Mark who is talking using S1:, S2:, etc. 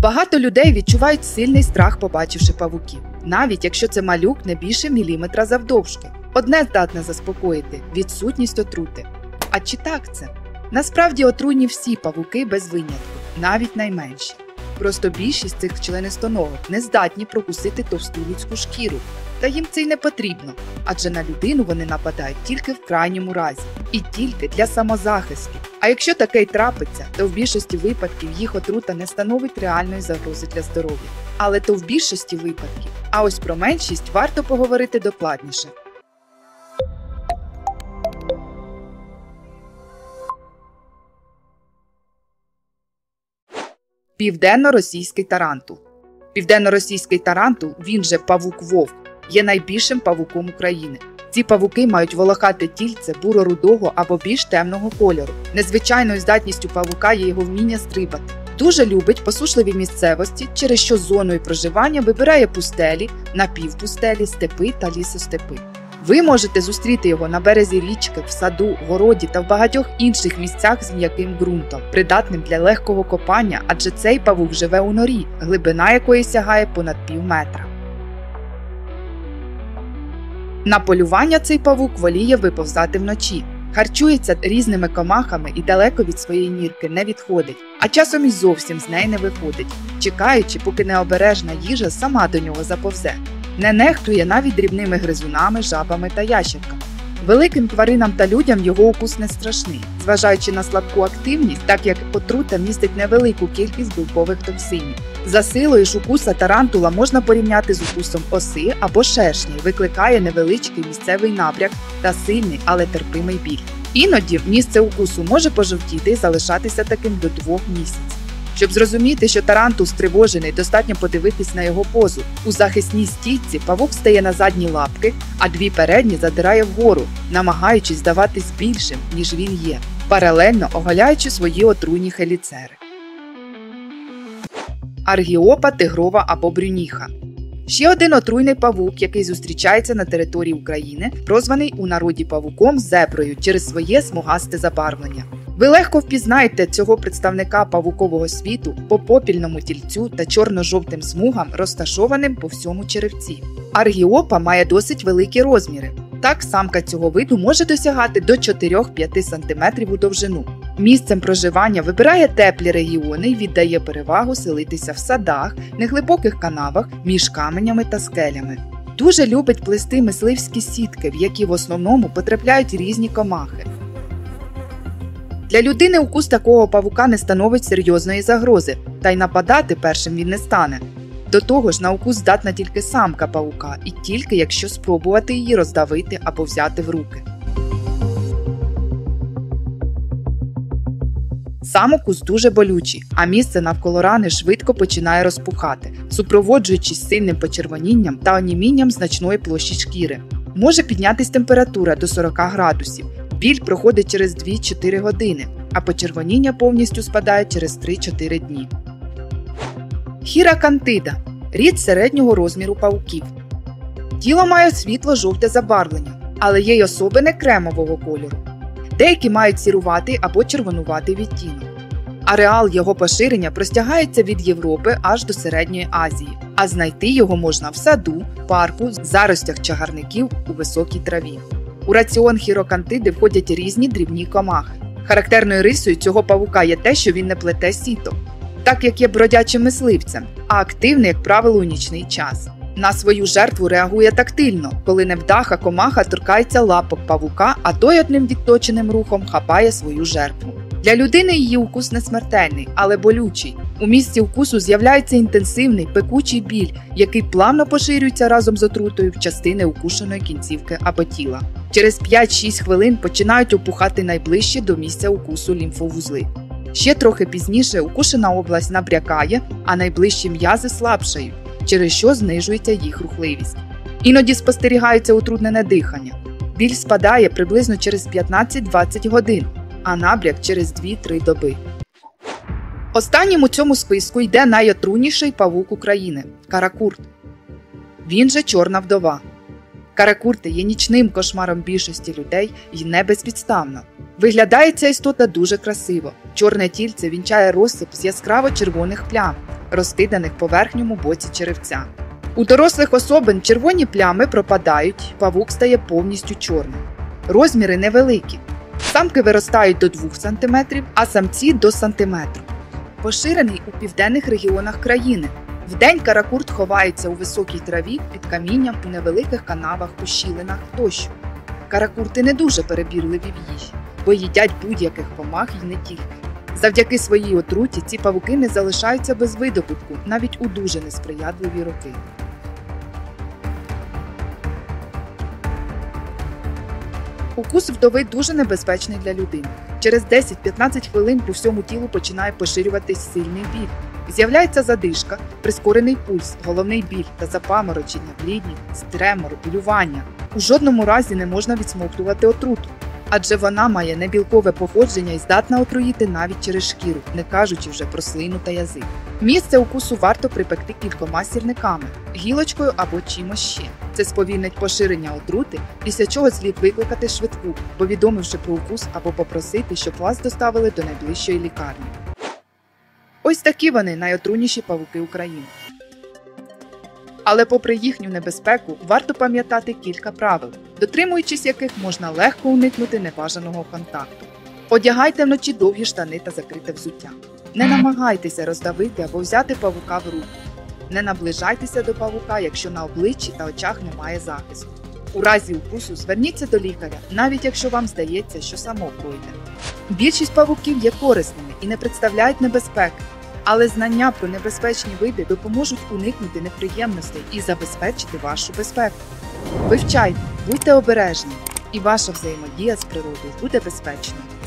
S1: Багато людей відчувають сильний страх, побачивши павуків, навіть якщо це малюк не більше міліметра завдовжки. Одне здатне заспокоїти – відсутність отрути. А чи так це? Насправді отруйні всі павуки без винятку, навіть найменші. Просто більшість цих членистоногих не здатні прокусити товсту людську шкіру. Та їм це й не потрібно, адже на людину вони нападають тільки в крайньому разі. І тільки для самозахисту. А якщо таке й трапиться, то в більшості випадків їх отрута не становить реальної загрози для здоров'я. Але то в більшості випадків. А ось про меншість варто поговорити докладніше. Південно-російський тарантул. Південно-російський тарантул, він же павук-вовк, є найбільшим павуком України. Ці павуки мають волохате тільце буро-рудого або більш темного кольору. Незвичайною здатністю павука є його вміння стрибати. Дуже любить посушливі місцевості, через що зоною проживання вибирає пустелі, напівпустелі, степи та лісостепи. Ви можете зустріти його на березі річки, в саду, городі та в багатьох інших місцях з м'яким ґрунтом, придатним для легкого копання, адже цей павук живе у норі, глибина якої сягає понад пів метра. На полювання цей павук воліє виповзати вночі. Харчується різними комахами і далеко від своєї нірки не відходить, а часом і зовсім з неї не виходить, чекаючи, поки необережна їжа сама до нього заповзе. Не нехтує навіть дрібними гризунами, жабами та ящерками. Великим тваринам та людям його укус не страшний, зважаючи на слабку активність, так як отрута містить невелику кількість білкових токсинів. За силою ж укуса тарантула можна порівняти з укусом оси або шершні, викликає невеличкий місцевий набряк та сильний, але терпимий біль. Іноді місце укусу може пожовтіти і залишатися таким до 2 місяців. Щоб зрозуміти, що тарантул стривожений, достатньо подивитись на його позу. У захисній стійці павук стає на задні лапки, а 2 передні задирає вгору, намагаючись здаватись більшим, ніж він є, паралельно оголяючи свої отруйні хеліцери. Аргіопа тигрова або брюніха. Ще один отруйний павук, який зустрічається на території України, прозваний у народі павуком зеброю через своє смугасте забарвлення. Ви легко впізнаєте цього представника павукового світу по попільному тільцю та чорно-жовтим смугам, розташованим по всьому черевці. Аргіопа має досить великі розміри. Так, самка цього виду може досягати до 4-5 см у довжину. Місцем проживання вибирає теплі регіони і віддає перевагу селитися в садах, неглибоких канавах, між каменями та скелями. Дуже любить плести мисливські сітки, в які в основному потрапляють різні комахи. Для людини укус такого павука не становить серйозної загрози, та й нападати першим він не стане. До того ж, на укус здатна тільки самка павука, і тільки якщо спробувати її роздавити або взяти в руки. Сам укус дуже болючий, а місце навколо рани швидко починає розпухати, супроводжуючись сильним почервонінням та онімінням значної площі шкіри. Може піднятись температура до 40 градусів. Біль проходить через 2-4 години, а почервоніння повністю спадає через 3-4 дні. Хіракантида – рід середнього розміру павуків. Тіло має світло-жовте забарвлення, але є й особини кремового кольору. Деякі мають сіруватий або червонуватий відтінок. Ареал його поширення простягається від Європи аж до Середньої Азії, а знайти його можна в саду, парку, заростях чагарників у високій траві. У раціон хірокантиди входять різні дрібні комахи. Характерною рисою цього павука є те, що він не плете сіток, так як є бродячим мисливцем, а активний, як правило, у нічний час. На свою жертву реагує тактильно, коли невдаха комаха торкається лапок павука, а той одним відточеним рухом хапає свою жертву. Для людини її укус не смертельний, але болючий. У місці укусу з'являється інтенсивний, пекучий біль, який плавно поширюється разом з отрутою в частини укушеної кінцівки або тіла. Через 5-6 хвилин починають опухати найближчі до місця укусу лімфовузли. Ще трохи пізніше укушена область набрякає, а найближчі м'язи слабшають, через що знижується їх рухливість. Іноді спостерігається утруднене дихання. Біль спадає приблизно через 15-20 годин, а набряк через 2-3 доби. Останнім у цьому списку йде найотруйніший павук України – каракурт. Він же чорна вдова. Каракурти є нічним кошмаром більшості людей і не безпідставно. Виглядає ця істота дуже красиво. Чорне тільце вінчає розсип з яскраво-червоних плям, розкиданих по верхньому боці черевця. У дорослих особин червоні плями пропадають, павук стає повністю чорним. Розміри невеликі. Самки виростають до 2 см, а самці – до сантиметру. Поширений у південних регіонах країни. Вдень каракурт ховається у високій траві, під камінням, у невеликих канавах, ущілинах тощо. Каракурти не дуже перебірливі в їжі, бо їдять будь-яких комах і не тільки. Завдяки своїй отруті ці павуки не залишаються без видобутку навіть у дуже несприятливі роки. Укус вдови дуже небезпечний для людини. Через 10-15 хвилин по всьому тілу починає поширюватись сильний біль. З'являється задишка, прискорений пульс, головний біль та запаморочення, блідність, тремор, блювання. У жодному разі не можна відсмоктувати отруту, адже вона має небілкове походження і здатна отруїти навіть через шкіру, не кажучи вже про слину та язик. Місце укусу варто припекти кількома сірниками, гілочкою або чимось ще. Це сповільнить поширення отрути, після чого слід викликати швидку, повідомивши про укус або попросити, щоб вас доставили до найближчої лікарні. Ось такі вони найотрунніші павуки України. Але попри їхню небезпеку, варто пам'ятати кілька правил, дотримуючись яких можна легко уникнути небажаного контакту. Одягайте вночі довгі штани та закрите взуття. Не намагайтеся роздавити або взяти павука в руку. Не наближайтеся до павука, якщо на обличчі та очах немає захисту. У разі укусу зверніться до лікаря, навіть якщо вам здається, що само пройде. Більшість павуків є корисними і не представляють небезпеки, але знання про небезпечні види допоможуть уникнути неприємностей і забезпечити вашу безпеку. Вивчайте, будьте обережні, і ваша взаємодія з природою буде безпечною.